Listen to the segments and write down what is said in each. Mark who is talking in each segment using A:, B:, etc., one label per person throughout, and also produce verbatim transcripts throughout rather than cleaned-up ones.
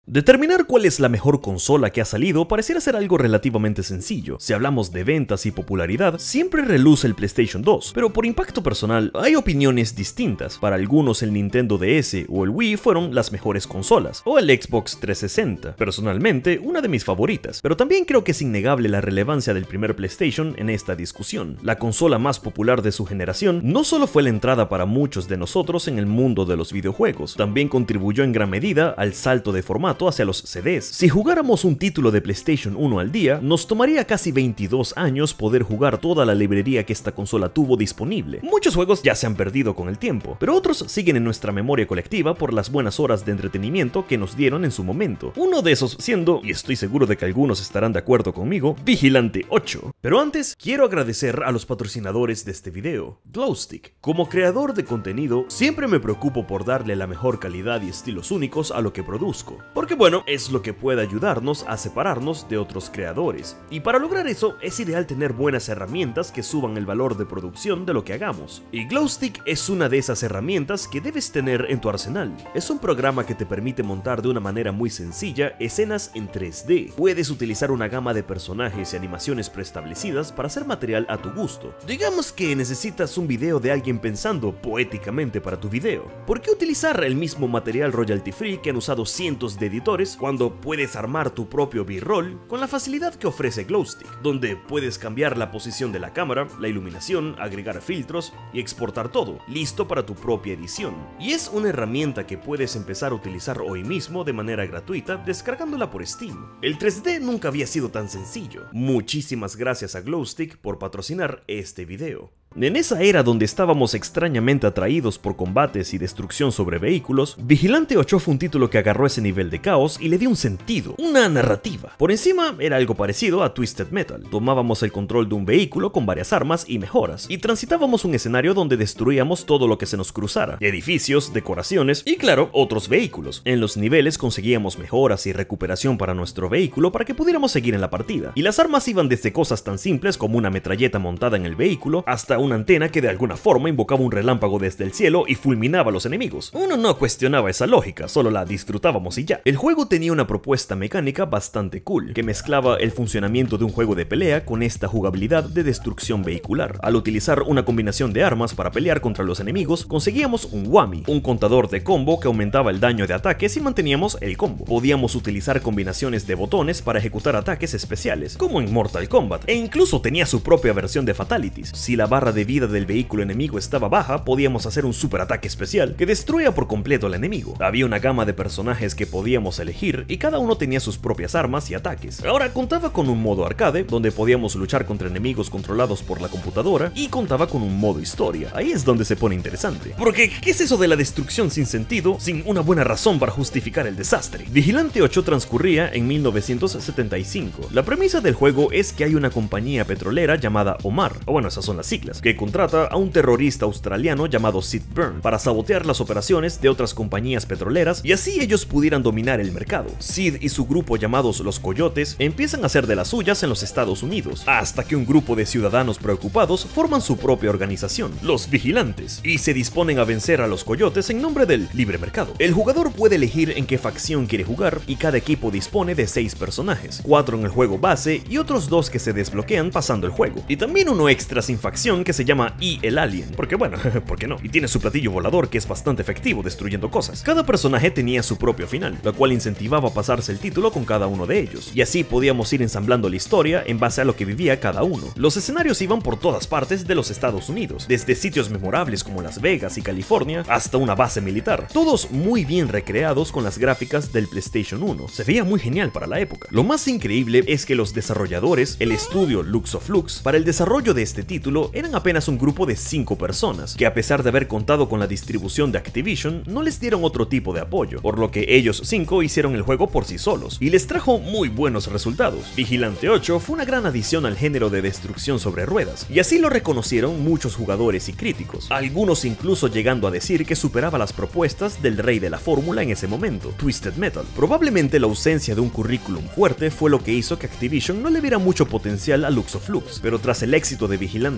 A: Determinar cuál es la mejor consola que ha salido pareciera ser algo relativamente sencillo. Si hablamos de ventas y popularidad, siempre reluce el PlayStation dos, pero por impacto personal hay opiniones distintas. Para algunos el Nintendo D S o el Wii fueron las mejores consolas, o el Xbox trescientos sesenta, personalmente una de mis favoritas, pero también creo que es innegable la relevancia del primer PlayStation en esta discusión. La consola más popular de su generación no solo fue la entrada para muchos de nosotros en el mundo de los videojuegos, también contribuyó en gran medida al salto de formato hacia los C Ds. Si jugáramos un título de PlayStation uno al día, nos tomaría casi veintidós años poder jugar toda la librería que esta consola tuvo disponible. Muchos juegos ya se han perdido con el tiempo, pero otros siguen en nuestra memoria colectiva por las buenas horas de entretenimiento que nos dieron en su momento. Uno de esos siendo, y estoy seguro de que algunos estarán de acuerdo conmigo, Vigilante ocho. Pero antes, quiero agradecer a los patrocinadores de este video, Glowstick. Como creador de contenido, siempre me preocupo por darle la mejor calidad y estilos únicos a lo que produzco, porque bueno, es lo que puede ayudarnos a separarnos de otros creadores. Y para lograr eso, es ideal tener buenas herramientas que suban el valor de producción de lo que hagamos. Y Glowstick es una de esas herramientas que debes tener en tu arsenal. Es un programa que te permite montar de una manera muy sencilla escenas en tres D. Puedes utilizar una gama de personajes y animaciones preestablecidas para hacer material a tu gusto. Digamos que necesitas un video de alguien pensando poéticamente para tu video. ¿Por qué utilizar el mismo material royalty free que han usado cientos de editores cuando puedes armar tu propio B-roll con la facilidad que ofrece Glowstick, donde puedes cambiar la posición de la cámara, la iluminación, agregar filtros y exportar todo, listo para tu propia edición? Y es una herramienta que puedes empezar a utilizar hoy mismo de manera gratuita descargándola por Steam. El tres D nunca había sido tan sencillo. Muchísimas gracias a Glowstick por patrocinar este video. En esa era donde estábamos extrañamente atraídos por combates y destrucción sobre vehículos, Vigilante ocho fue un título que agarró ese nivel de caos y le dio un sentido, una narrativa. Por encima era algo parecido a Twisted Metal. Tomábamos el control de un vehículo con varias armas y mejoras, y transitábamos un escenario donde destruíamos todo lo que se nos cruzara, edificios, decoraciones y claro, otros vehículos. En los niveles conseguíamos mejoras y recuperación para nuestro vehículo para que pudiéramos seguir en la partida, y las armas iban desde cosas tan simples como una metralleta montada en el vehículo hasta una antena que de alguna forma invocaba un relámpago desde el cielo y fulminaba a los enemigos. Uno no cuestionaba esa lógica, solo la disfrutábamos y ya. El juego tenía una propuesta mecánica bastante cool, que mezclaba el funcionamiento de un juego de pelea con esta jugabilidad de destrucción vehicular. Al utilizar una combinación de armas para pelear contra los enemigos, conseguíamos un whammy, un contador de combo que aumentaba el daño de ataques y manteníamos el combo. Podíamos utilizar combinaciones de botones para ejecutar ataques especiales, como en Mortal Kombat, e incluso tenía su propia versión de fatalities. Si la barra de vida del vehículo enemigo estaba baja, podíamos hacer un super ataque especial que destruía por completo al enemigo. Había una gama de personajes que podíamos elegir y cada uno tenía sus propias armas y ataques. Ahora contaba con un modo arcade, donde podíamos luchar contra enemigos controlados por la computadora, y contaba con un modo historia. Ahí es donde se pone interesante. Porque, ¿qué es eso de la destrucción sin sentido, sin una buena razón para justificar el desastre? Vigilante ocho transcurría en mil novecientos setenta y cinco. La premisa del juego es que hay una compañía petrolera llamada Omar, o bueno, esas son las siglas, que contrata a un terrorista australiano llamado Sid Byrne para sabotear las operaciones de otras compañías petroleras y así ellos pudieran dominar el mercado. Sid y su grupo llamados los Coyotes empiezan a hacer de las suyas en los Estados Unidos, hasta que un grupo de ciudadanos preocupados forman su propia organización, los Vigilantes, y se disponen a vencer a los Coyotes en nombre del libre mercado. El jugador puede elegir en qué facción quiere jugar y cada equipo dispone de seis personajes, cuatro en el juego base y otros dos que se desbloquean pasando el juego, y también uno extra sin facción que se llama Y el Alien, porque bueno, ¿por qué no? Y tiene su platillo volador que es bastante efectivo destruyendo cosas. Cada personaje tenía su propio final, lo cual incentivaba a pasarse el título con cada uno de ellos, y así podíamos ir ensamblando la historia en base a lo que vivía cada uno. Los escenarios iban por todas partes de los Estados Unidos, desde sitios memorables como Las Vegas y California hasta una base militar, todos muy bien recreados con las gráficas del PlayStation uno. Se veía muy genial para la época. Lo más increíble es que los desarrolladores, el estudio Luxoflux, para el desarrollo de este título eran apenas un grupo de cinco personas, que a pesar de haber contado con la distribución de Activision, no les dieron otro tipo de apoyo, por lo que ellos cinco hicieron el juego por sí solos, y les trajo muy buenos resultados. Vigilante ocho fue una gran adición al género de destrucción sobre ruedas, y así lo reconocieron muchos jugadores y críticos, algunos incluso llegando a decir que superaba las propuestas del rey de la fórmula en ese momento, Twisted Metal. Probablemente la ausencia de un currículum fuerte fue lo que hizo que Activision no le viera mucho potencial a Luxoflux, pero tras el éxito de Vigilante ocho,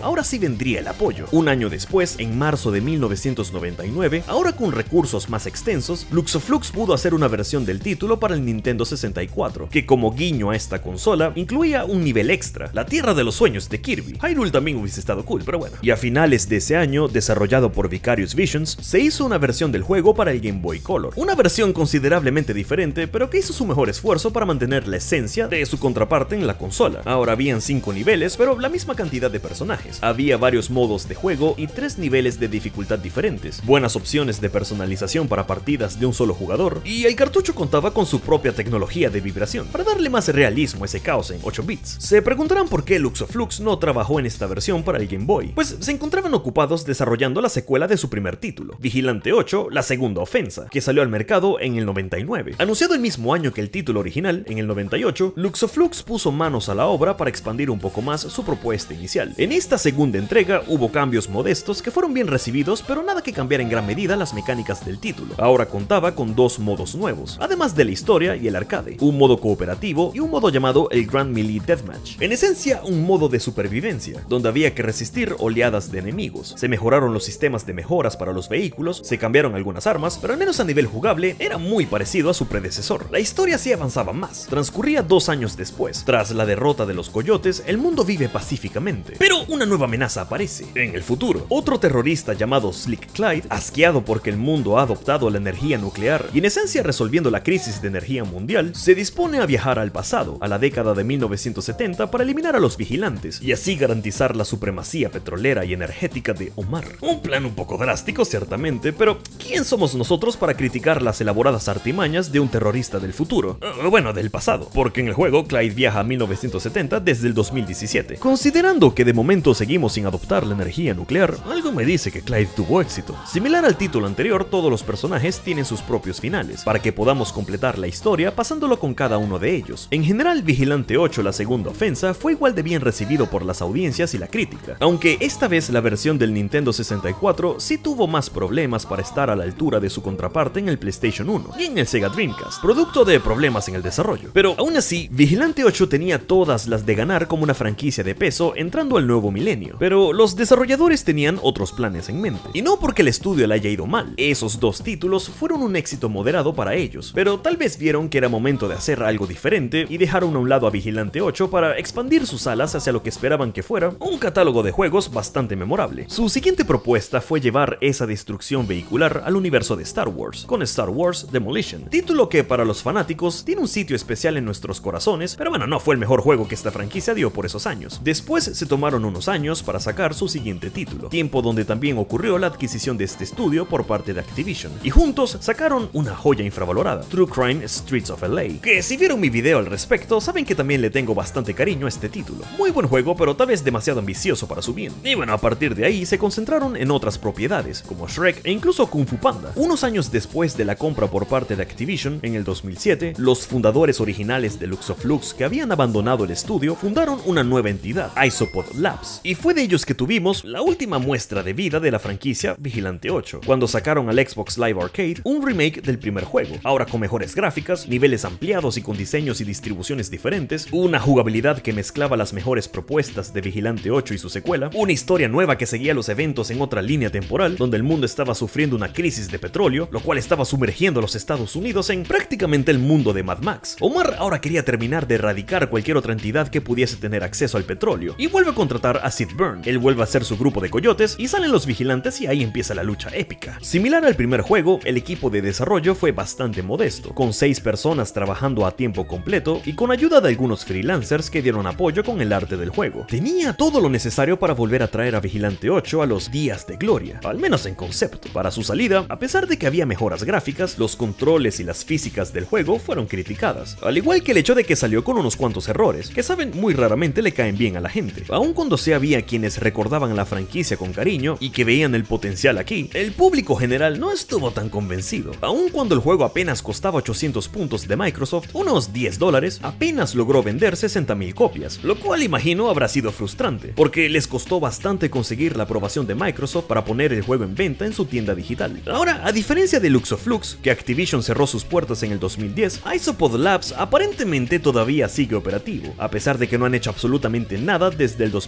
A: pero ahora sí vendría el apoyo. Un año después, en marzo de mil novecientos noventa y nueve, ahora con recursos más extensos, Luxoflux pudo hacer una versión del título para el Nintendo sesenta y cuatro, que como guiño a esta consola, incluía un nivel extra, la Tierra de los Sueños de Kirby. Hyrule también hubiese estado cool, pero bueno. Y a finales de ese año, desarrollado por Vicarious Visions, se hizo una versión del juego para el Game Boy Color. Una versión considerablemente diferente, pero que hizo su mejor esfuerzo para mantener la esencia de su contraparte en la consola. Ahora habían cinco niveles, pero la misma cantidad de personajes. Había varios modos de juego y tres niveles de dificultad diferentes, buenas opciones de personalización para partidas de un solo jugador, y el cartucho contaba con su propia tecnología de vibración, para darle más realismo a ese caos en ocho bits. Se preguntarán por qué Luxoflux no trabajó en esta versión para el Game Boy, pues se encontraban ocupados desarrollando la secuela de su primer título, Vigilante ocho, la segunda ofensa, que salió al mercado en el noventa y nueve. Anunciado el mismo año que el título original, en el noventa y ocho, Luxoflux puso manos a la obra para expandir un poco más su propuesta inicial. En esta segunda entrega hubo cambios modestos que fueron bien recibidos, pero nada que cambiara en gran medida las mecánicas del título. Ahora contaba con dos modos nuevos, además de la historia y el arcade, un modo cooperativo y un modo llamado el Grand Melee Deathmatch. En esencia, un modo de supervivencia, donde había que resistir oleadas de enemigos. Se mejoraron los sistemas de mejoras para los vehículos, se cambiaron algunas armas, pero al menos a nivel jugable era muy parecido a su predecesor. La historia sí avanzaba más. Transcurría dos años después. Tras la derrota de los coyotes, el mundo vive pacíficamente, pero una nueva amenaza aparece. En el futuro, otro terrorista llamado Slick Clyde, asqueado porque el mundo ha adoptado la energía nuclear y en esencia resolviendo la crisis de energía mundial, se dispone a viajar al pasado, a la década de mil novecientos setenta, para eliminar a los vigilantes y así garantizar la supremacía petrolera y energética de Omar. Un plan un poco drástico, ciertamente, pero ¿quién somos nosotros para criticar las elaboradas artimañas de un terrorista del futuro? Uh, bueno, del pasado, porque en el juego Clyde viaja a mil novecientos setenta desde el dos mil diecisiete. Considerando que de momento seguimos sin adoptar la energía nuclear, algo me dice que Clyde tuvo éxito. Similar al título anterior, todos los personajes tienen sus propios finales, para que podamos completar la historia pasándolo con cada uno de ellos. En general, Vigilante ocho, la segunda ofensa, fue igual de bien recibido por las audiencias y la crítica, aunque esta vez la versión del Nintendo sesenta y cuatro sí tuvo más problemas para estar a la altura de su contraparte en el PlayStation uno y en el Sega Dreamcast, producto de problemas en el desarrollo. Pero aún así, Vigilante ocho tenía todas las de ganar como una franquicia de peso entrando al nuevo milenio, pero los desarrolladores tenían otros planes en mente, y no porque el estudio le haya ido mal. Esos dos títulos fueron un éxito moderado para ellos, pero tal vez vieron que era momento de hacer algo diferente y dejaron a un lado a Vigilante ocho para expandir sus alas hacia lo que esperaban que fuera un catálogo de juegos bastante memorable. Su siguiente propuesta fue llevar esa destrucción vehicular al universo de Star Wars, con Star Wars Demolition, título que para los fanáticos tiene un sitio especial en nuestros corazones, pero bueno, no fue el mejor juego que esta franquicia dio por esos años. Después se tomaron unos años para sacar su siguiente título, tiempo donde también ocurrió la adquisición de este estudio por parte de Activision, y juntos sacaron una joya infravalorada, True Crime Streets of L A, que si vieron mi video al respecto, saben que también le tengo bastante cariño a este título. Muy buen juego, pero tal vez demasiado ambicioso para su bien. Y bueno, a partir de ahí se concentraron en otras propiedades, como Shrek e incluso Kung Fu Panda. Unos años después de la compra por parte de Activision, en el dos mil siete, los fundadores originales de Luxoflux, que habían abandonado el estudio, fundaron una nueva entidad, Isopod Labs, y fue de ellos que tuvimos la última muestra de vida de la franquicia Vigilante ocho, cuando sacaron al Xbox Live Arcade un remake del primer juego, ahora con mejores gráficas, niveles ampliados y con diseños y distribuciones diferentes, una jugabilidad que mezclaba las mejores propuestas de Vigilante ocho y su secuela, una historia nueva que seguía los eventos en otra línea temporal, donde el mundo estaba sufriendo una crisis de petróleo, lo cual estaba sumergiendo a los Estados Unidos en prácticamente el mundo de Mad Max. Omar ahora quería terminar de erradicar cualquier otra entidad que pudiese tener acceso al petróleo, y vuelve a contratar a Sid Burn. Él vuelve a hacer su grupo de coyotes, y salen los vigilantes y ahí empieza la lucha épica. Similar al primer juego, el equipo de desarrollo fue bastante modesto, con seis personas trabajando a tiempo completo y con ayuda de algunos freelancers que dieron apoyo con el arte del juego. Tenía todo lo necesario para volver a traer a Vigilante ocho a los días de gloria, al menos en concepto. Para su salida, a pesar de que había mejoras gráficas, los controles y las físicas del juego fueron criticadas, al igual que el hecho de que salió con unos cuantos errores, que saben muy raramente le caen bien a la gente. Aun cuando se había quienes recordaban la franquicia con cariño y que veían el potencial aquí, el público general no estuvo tan convencido. Aun cuando el juego apenas costaba ochocientos puntos de Microsoft, unos diez dólares, apenas logró vender sesenta mil copias, lo cual imagino habrá sido frustrante, porque les costó bastante conseguir la aprobación de Microsoft para poner el juego en venta en su tienda digital. Ahora, a diferencia de Luxoflux, que Activision cerró sus puertas en el dos mil diez, Isopod Labs aparentemente todavía sigue operativo, a pesar de que no han hecho absolutamente nada desde el dos mil once.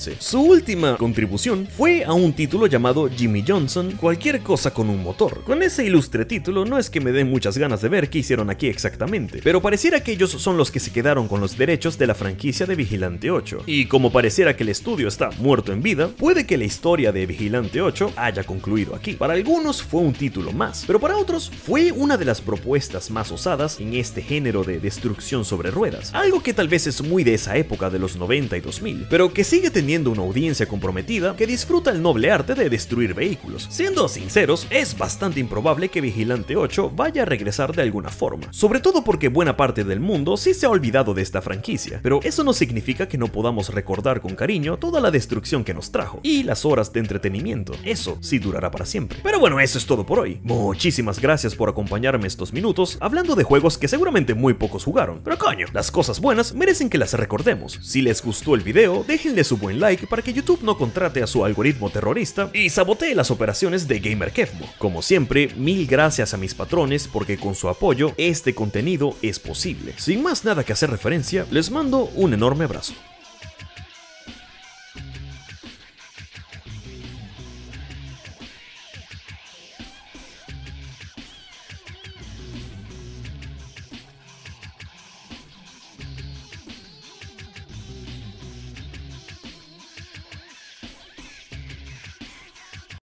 A: once. Su última contribución fue a un título llamado Jimmy Johnson, cualquier cosa con un motor. Con ese ilustre título no es que me den muchas ganas de ver qué hicieron aquí exactamente, pero pareciera que ellos son los que se quedaron con los derechos de la franquicia de Vigilante ocho. Y como pareciera que el estudio está muerto en vida, puede que la historia de Vigilante ocho haya concluido aquí. Para algunos fue un título más, pero para otros fue una de las propuestas más osadas en este género de destrucción sobre ruedas. Algo que tal vez es muy de esa época de los noventa y dos mil, pero que sigue teniendo una audiencia comprometida que disfruta el noble arte de destruir vehículos. Siendo sinceros, es bastante improbable que Vigilante ocho vaya a regresar de alguna forma, sobre todo porque buena parte del mundo sí se ha olvidado de esta franquicia, pero eso no significa que no podamos recordar con cariño toda la destrucción que nos trajo, y las horas de entretenimiento, eso sí durará para siempre. Pero bueno, eso es todo por hoy. Muchísimas gracias por acompañarme estos minutos hablando de juegos que seguramente muy pocos jugaron, pero coño, las cosas buenas merecen que las recordemos. Si les gustó el video, déjenle su buen like para que YouTube no contrate a su algoritmo terrorista y sabotee las operaciones de GamerKevmo. Como siempre, mil gracias a mis patrones porque con su apoyo este contenido es posible. Sin más nada que hacer referencia, les mando un enorme abrazo.